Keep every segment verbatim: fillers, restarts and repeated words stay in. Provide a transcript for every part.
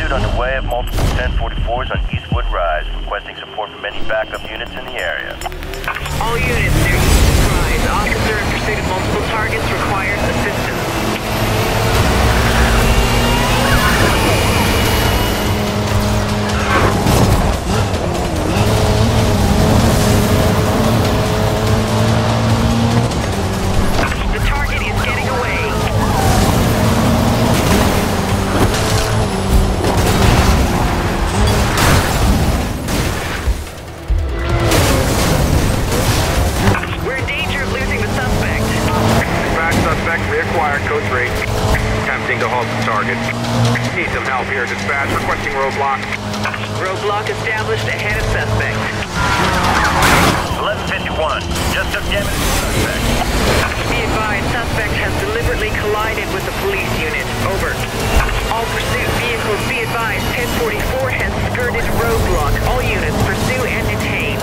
pursuit underway of multiple ten forty-fours on Eastwood Rise, requesting support from any backup units in the area. All units near Eastwood Rise. Officer in pursuit of multiple targets requires assistance. Code three. Attempting to halt the target. Need some help here, dispatch. Requesting roadblock. Roadblock established ahead of suspect. eleven fifty-one. Just took damage to suspect. Be advised, suspect has deliberately collided with the police unit. Over. All pursuit vehicles, be advised, ten forty-four has skirted roadblock. All units pursue and detain.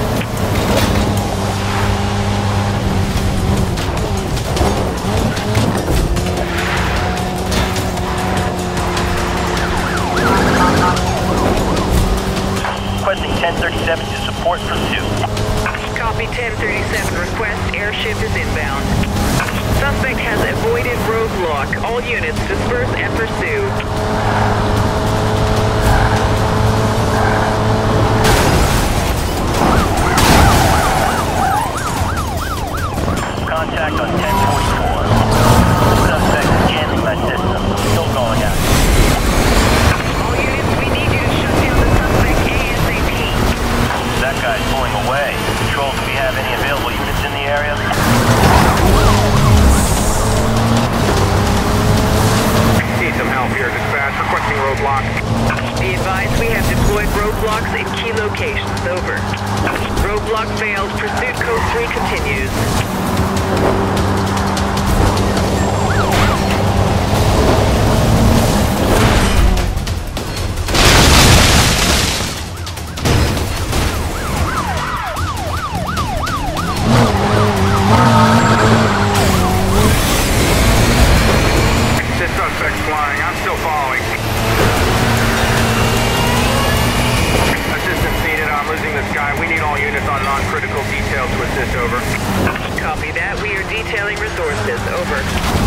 Requesting ten thirty-seven to support pursuit. Copy ten thirty-seven. Request airship is inbound. Suspect has avoided roadblock. All units disperse and pursue. Contact on ten forty-four. Suspect scanning my system. Still going out. All units, we need you to shut down the suspect ASAP. That guy's pulling away. Control, do we have any available units in the area? Need some help here, dispatch. Requesting roadblock. Be advised, we have deployed roadblocks in key locations. Over. Roadblock failed. Pursuit code three continues. This suspect's flying. I'm still following. Assistance needed. I'm losing this guy. We need all units on non-critical detail to assist. Over. Copy that. We are detailing resources. Over.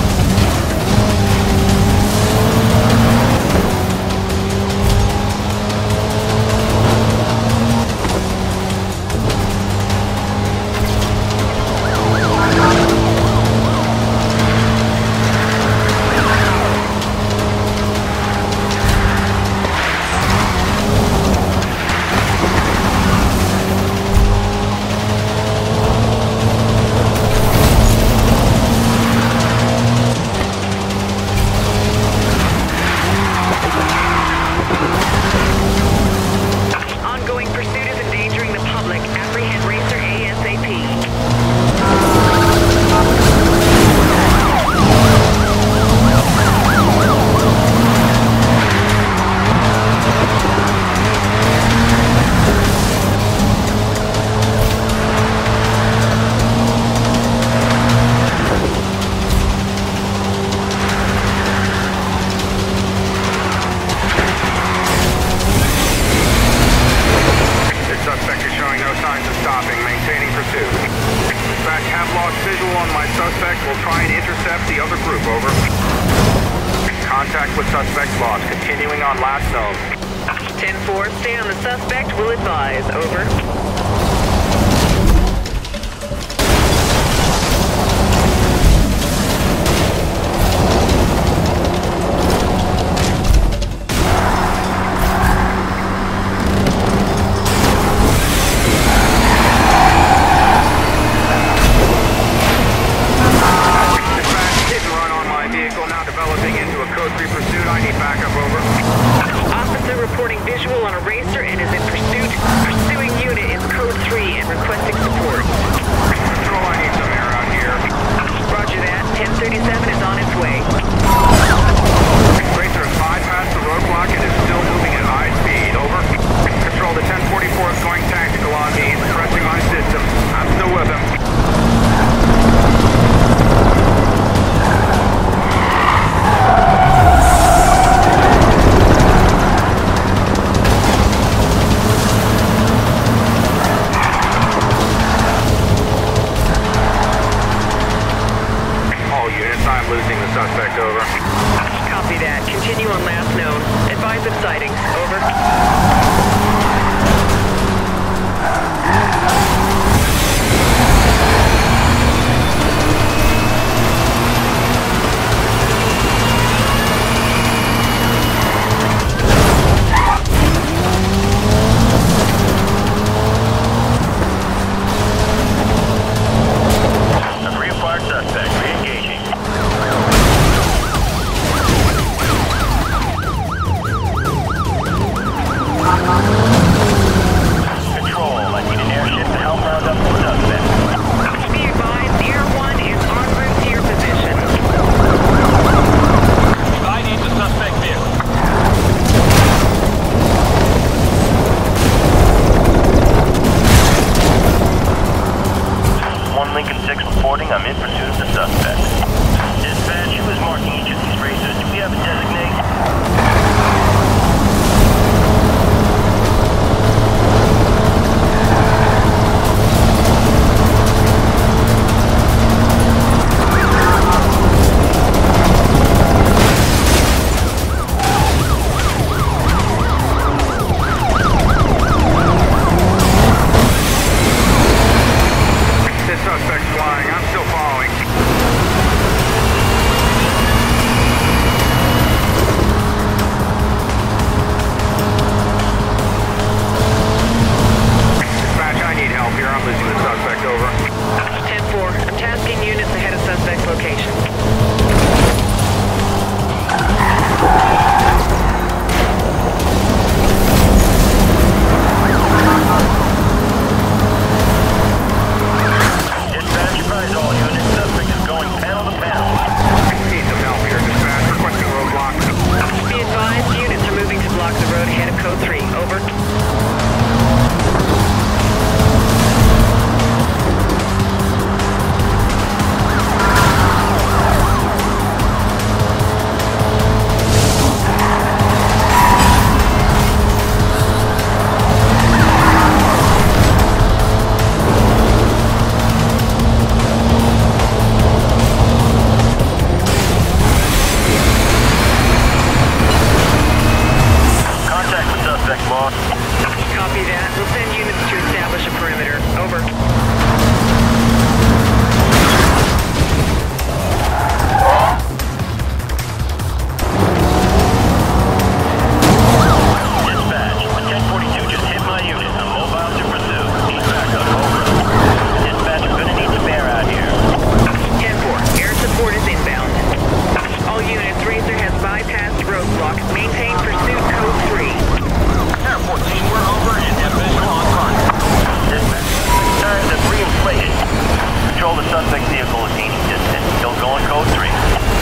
Contact with suspect lost. Continuing on last known. ten four, stay on the suspect. Will advise. Over. Officer reporting visual on a racer and is in pursuit. Pursuing unit in advised of sightings. Over. Suspect re-engaging. Control, I need an airship to help round up the suspect. Be advised, Air one is en route to your position. I need the suspect vehicle. One Lincoln six reporting, I'm in pursuit of the suspect. Dispatch, who is marking each of these racers? Do we have a designate? This suspect's flying. I'm still following. Dispatch, I need help here. I'm losing the suspect. Over. ten four, I'm tasking units ahead of suspect location. Dispatch, advise all units. Suspect is going panel to panel. Need some help here. Dispatch, requesting roadblock. Be advised, units are moving to block the road ahead of code three. Over. Contact with suspect, boss. Copy that. We'll send units to establish a perimeter. Over. Dispatch, a ten forty-two just hit my unit. I'm mobile to pursue. Need backup. Over. Dispatch, I'm gonna need some air out here. ten four, air support is inbound. All units, Racer has bypassed roadblock. Maintain pursuit code three. Air fourteen, we're over and have visual on target. Dispatch, tires have re-inflated. Control, the suspect vehicle is gaining distance. Still going code three.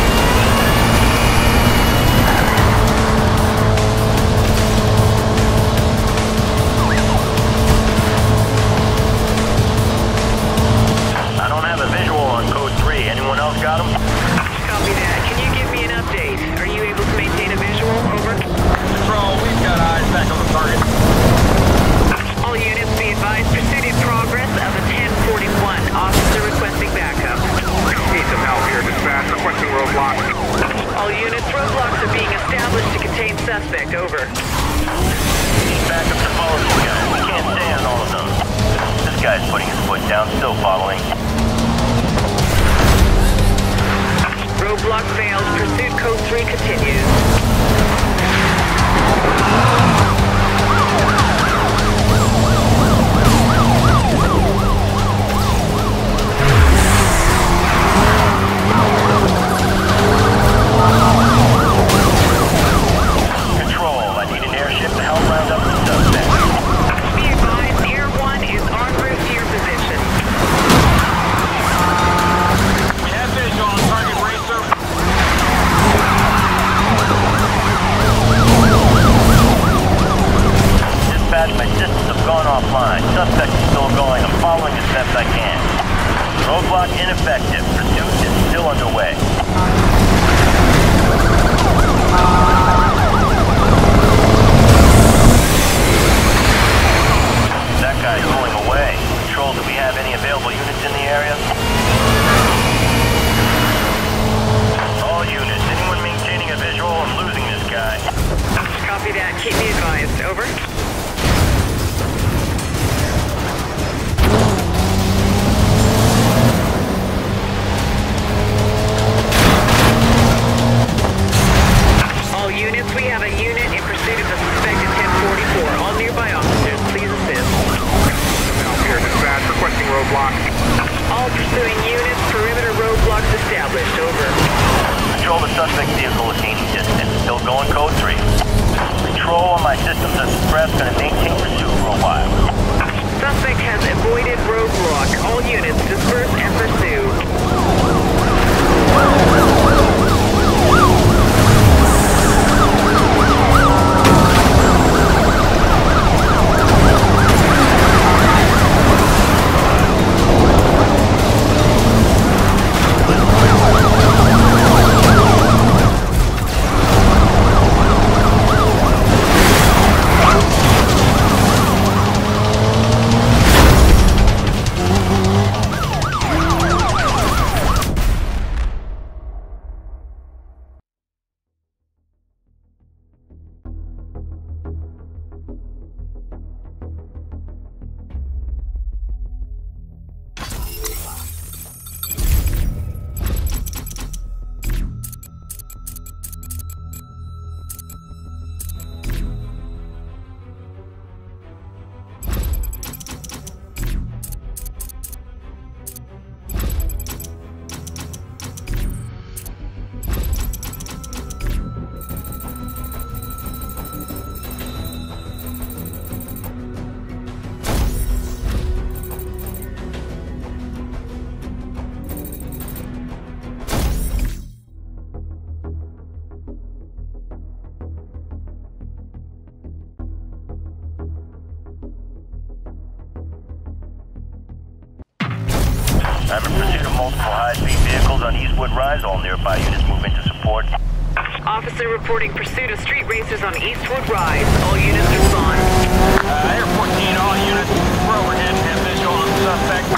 I don't have a visual on code three. Anyone else got him? Copy that. Can you give me an update? Are you able to maintain a visual? Over. Control, we've got eyes back on the target. All units, be advised, pursuit in progress of a ten forty-one. Officer requesting backup. Need some help here. Dispatch, requesting roadblock. All units, roadblocks are being established to contain suspect. Over. Need backup to follow this guy. We can't stay on all of them. This guy's putting his foot down, still following. Roadblock failed. Pursuit code three continues. Control, I need an airship to help round up the suspect. Be advised, Air one is en route to your position. We have visual on target, Racer. Dispatch, my systems have gone offline. Suspect is still going. I'm following as best I can. Roadblock ineffective. Pursuit is still underway. That guy's pulling away. Control, do we have any available units in the area? All units, anyone maintaining a visual? I'm losing this guy. Copy Copy that. Keep me advised. Over. All units, we have a unit in pursuit of the suspected ten forty-four. All nearby officers, please assist. Help here, dispatch. Requesting roadblock. All pursuing units, perimeter roadblocks established. Over. Control, the suspect vehicle is gaining distance. Still going code three. Control on my systems are suppressed. Gonna maintain pursuit for a while. Suspect has avoided roadblock. All units, disperse and pursue. I'm in pursuit of multiple high-speed vehicles on Eastwood Rise. All nearby units move into support. Officer reporting pursuit of street racers on Eastwood Rise. All units respond. Uh, Air fourteen, all units. We're overhead. Have visual on the suspect.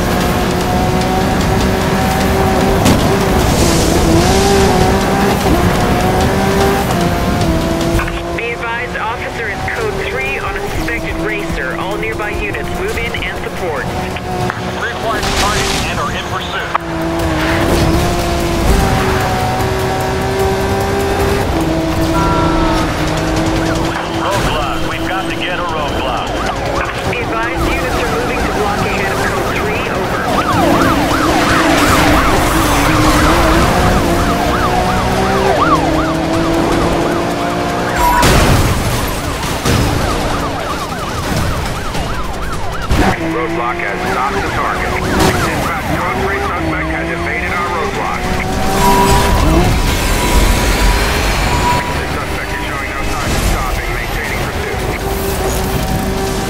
Be advised, officer is code three on a suspected racer. All nearby units move in and support. Three points target and are in pursuit. Roadblock. We've got to get a roadblock. Be advised, units are moving to block ahead of code three. Over. Roadblock has stopped the target. Dispatch, code three suspect has evaded our roadblock. The suspect is showing no signs of stopping, maintaining pursuit.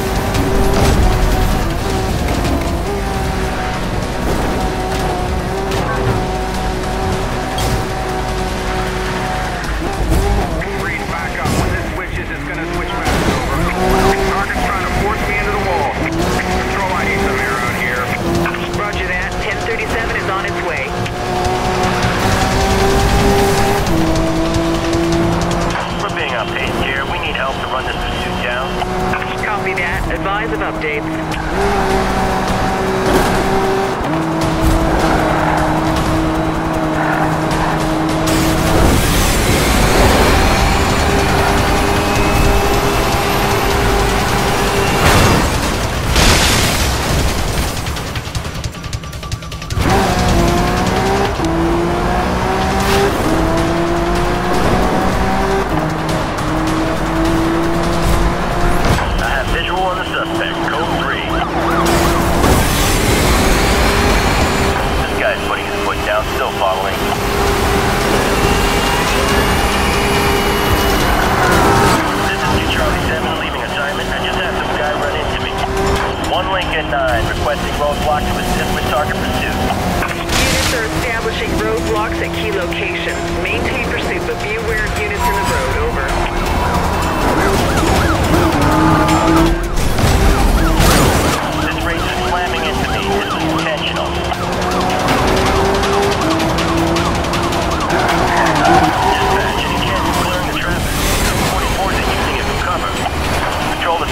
Freeze back up. When this switches, it's gonna switch back over. Target's trying to force me into the wall. Control, I need some air out here. Roger that. ten thirty-seven is on its way. We're being outpaced here. We need help to run this pursuit down. Copy that. Advise of updates. I have visual on the suspect. Code three.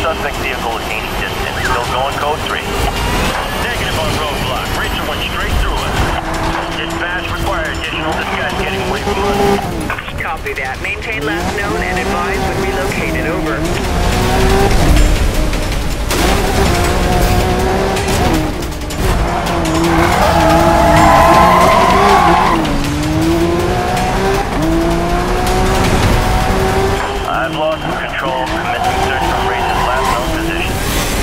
suspect vehicle is gaining distance. Still going code three. Negative on roadblock. Rachel went straight through us. Dispatch required additional. This guy's getting away from us. Copy that. Maintain last known and advise when relocated. Over. I've lost control. Commencing search from Rach's last known position.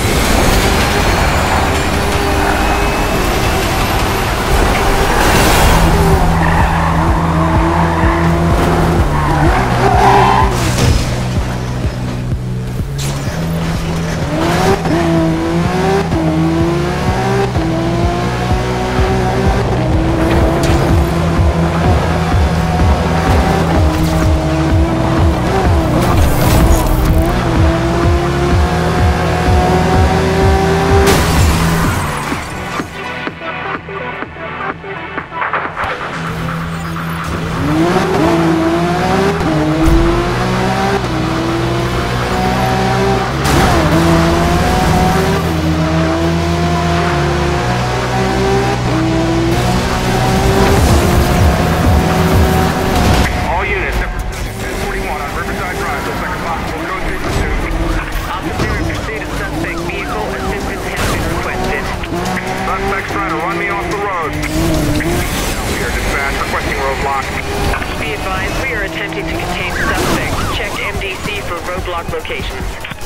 Be advised, we are attempting to contain suspect. Check M D C for roadblock locations.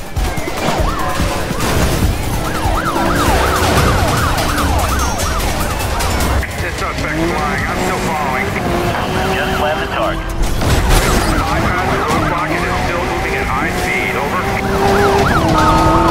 This suspect's flying. I'm still following. Just slammed the target. I passed the roadblock and is still moving at high speed. Over.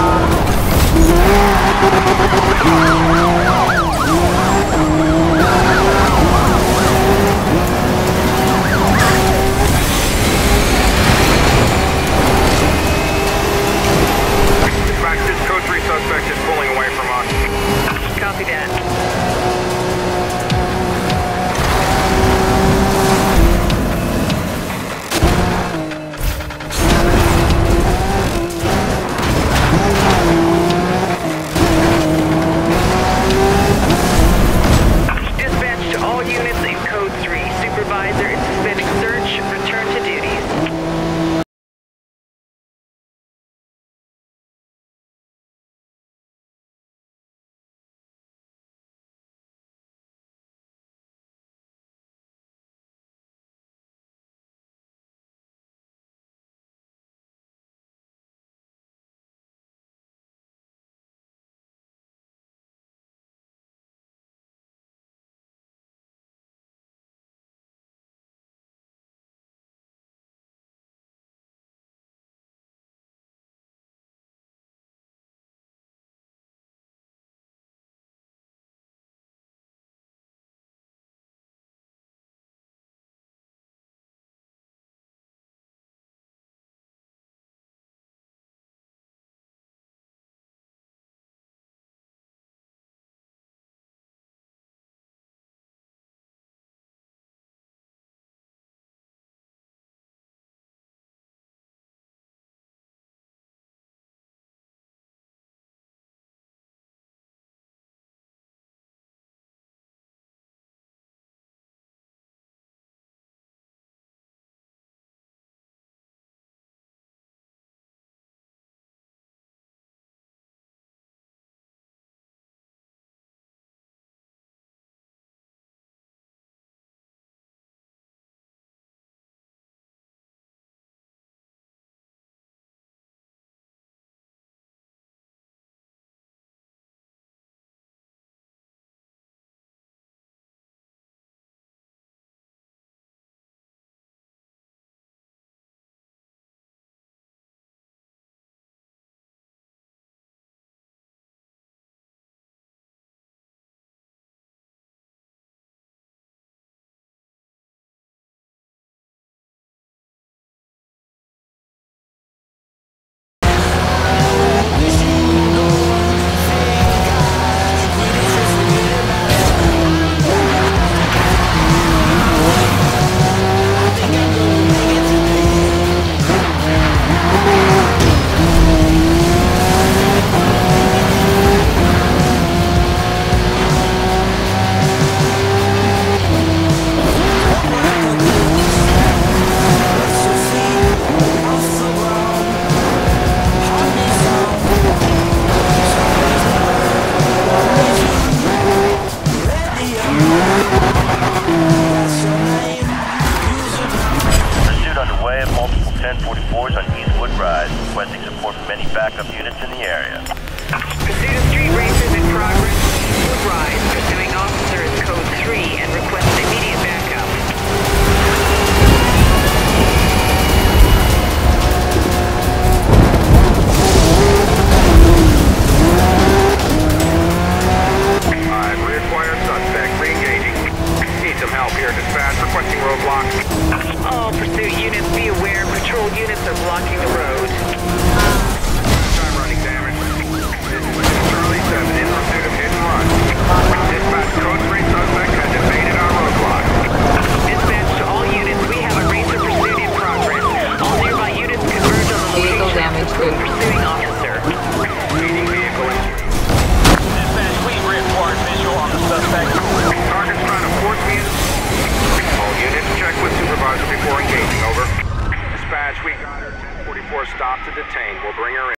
need support from any backup units in the area. Pursuit of street racers in progress. Wood Rise, pursuing officer is code three and requests immediate backup. I've reacquired suspect. Re-engaging. Need some help here. Dispatch requesting roadblock. All pursuit units be aware patrol units are blocking the road. Time running damage. This is Charlie seven in pursuit of hit and run. Dispatch code three suspect has evaded our roadblock. Dispatch to all units, we have a racer pursuit in progress. All nearby units converge on the Vehicle location damage of the good. pursuing officer. Leading vehicle in. Dispatch, we required visual on the suspect. Target's trying to force me into... All units check with supervisor before engaging, over. Dispatch, we got her. ten forty-four stop to detain. We'll bring her in.